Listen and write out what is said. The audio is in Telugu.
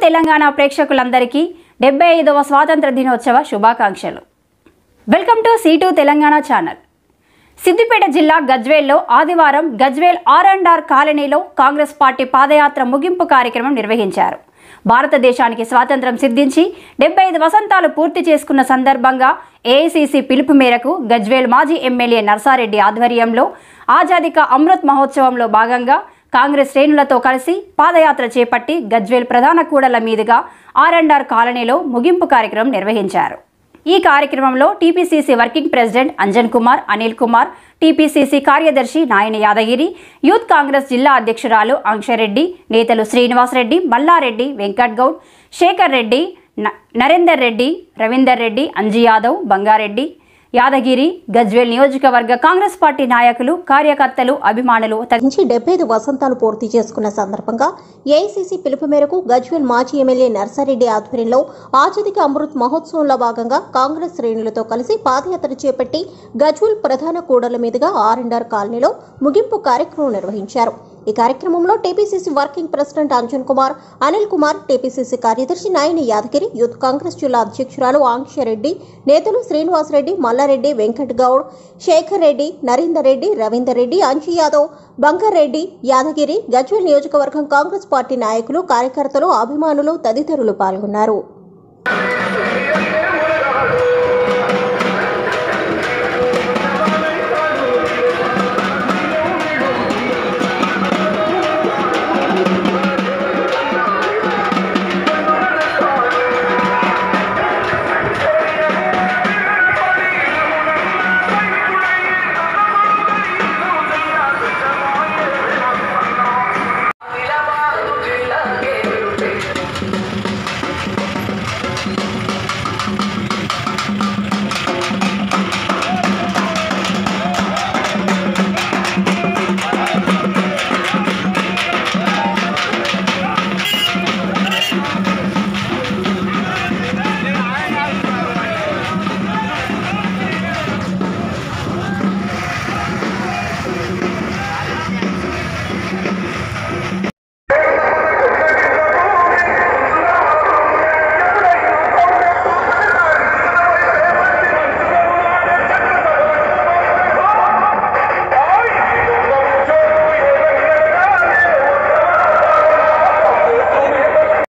తెలంగాణ ప్రేక్షకులందరికీ 75వ స్వాతంత్ర దినోత్సవ శుభాకాంక్షలు. Welcome to C2 Telangana channel. Siddipet జిల్లా గజ్వేల్లో ఆదివారం గజ్వేల్ R&R కాలనీలో కాంగ్రెస్ పార్టీ పాదయాత్ర ముగింపు కార్యక్రమం నిర్వహించారు. భారతదేశానికి స్వాతంత్రం సిద్ధించి 75 వసంతాలు పూర్తి చేసుకున్న సందర్భంగా AICC పిలుపు మేరకు గజ్వేల్ మాజీ ఎమ్మెల్యే నర్సారెడ్డి ఆధ్వర్యంలో ఆజాదీ కా అమృత్ మహోత్సవంలో భాగంగా కాంగ్రెస్ శ్రేణులతో కలిసి పాదయాత్ర చేపట్టి గజ్వేల్ ప్రధాన కూడల మీదుగా R&R కాలనీలో ముగింపు కార్యక్రమం నిర్వహించారు. ఈ కార్యక్రమంలో TPCC working president Anjan Kumar, Anil Kumar, TPCC కార్యదర్శి నాయన యాదగిరి, యూత్ కాంగ్రెస్ జిల్లా అధ్యక్షురాలు ఆంక్షరెడ్డి, నేతలు శ్రీనివాస్ రెడ్డి, మల్లారెడ్డి, వెంకట్ గౌడ్, శేఖర్ రెడ్డి, నరేందర్ రెడ్డి, రవీందర్ రెడ్డి, అంజీ యాదవ్, బంగారెడ్డి, యాదగిరి, గజ్వేల్ నియోజకవర్గ కాంగ్రెస్ పార్టీ నాయకులు, కార్యకర్తలు, అభిమానులు 75 వసంతాలు పూర్తి చేసుకున్న సందర్భంగా AICC పిలుపు మేరకు గజ్వేల్ మాజీ ఎమ్మెల్యే నర్సారెడ్డి ఆధ్వర్యంలో ఆజాదీ కా అమృత్ మహోత్సవంలో భాగంగా కాంగ్రెస్ శ్రేణులతో కలిసి పాదయాత్ర చేపట్టి గజ్వేల్ ప్రధాన కూడల మీదుగా R&R కాలనీలో ముగింపు కార్యక్రమం నిర్వహించారు. ఈ కార్యక్రమంలో TPCC working president Anjan Kumar, Anil Kumar, TPCC కార్యదర్శి నాయన యాదగిరి, యూత్ కాంగ్రెస్ జిల్లా అధ్యక్షురాలు ఆంక్షరెడ్డి, నేతలు శ్రీనివాస్ రెడ్డి, మల్లారెడ్డి, వెంకట్ గౌడ్, శేఖర్ రెడ్డి, నరేందర్ రెడ్డి, రవీందర్ రెడ్డి, అంజీ యాదవ్, బంగారెడ్డి, యాదగిరి, గజ్వేల్ నియోజకవర్గం కాంగ్రెస్ పార్టీ నాయకులు, కార్యకర్తలు, అభిమానులు తదితరులు పాల్గొన్నారు.